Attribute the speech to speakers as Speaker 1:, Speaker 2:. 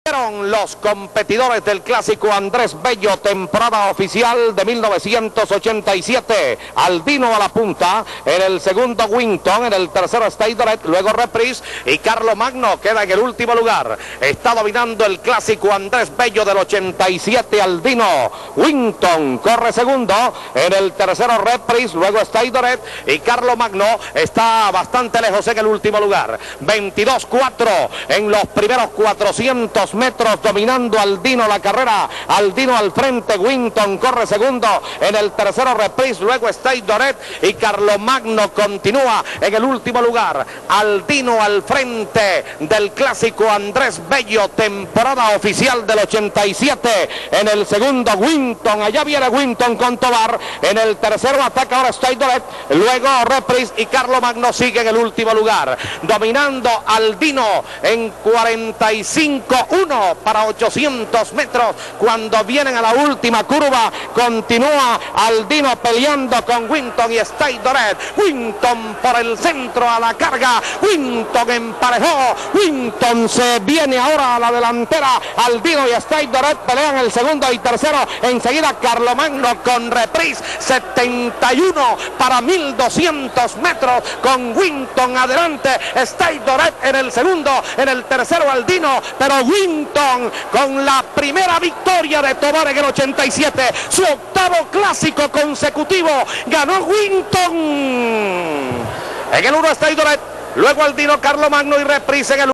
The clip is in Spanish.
Speaker 1: Los competidores del clásico Andrés Bello, temporada oficial de 1987. Aldino a la punta, en el segundo Winton, en el tercero Stay Doret, luego Reprise y Carlo Magno queda en el último lugar. Está dominando el clásico Andrés Bello del 87, Aldino. Winton corre segundo, en el tercero Reprise, luego Stay Doret y Carlo Magno está bastante lejos en el último lugar. 22-4 en los primeros 400 metros, dominando Aldino la carrera. Aldino al frente, Winton corre segundo, en el tercero Reprise, luego Stay Doret y Carlo Magno continúa en el último lugar. Aldino al frente del clásico Andrés Bello, temporada oficial del 87. En el segundo Winton, allá viene Winton con Tobar, en el tercero ataca ahora Stay Doret, luego Reprise y Carlo Magno sigue en el último lugar, dominando Aldino en 45-1 para 800 metros. Cuando vienen a la última curva, continúa Aldino peleando con Winton y Stay Doret. Winton por el centro a la carga, Winton emparejó, Winton se viene ahora a la delantera. Aldino y Stay Doret pelean el segundo y tercero, enseguida Carlo Magno con Reprise. 71 para 1200 metros con Winton adelante, Stay Doret en el segundo, en el tercero Aldino, pero Winton con la primera victoria de Tobar en el 87, su octavo clásico consecutivo, ganó Winton. En el 1 Stay Doret, luego Aldino, Carlo Magno y Reprise en el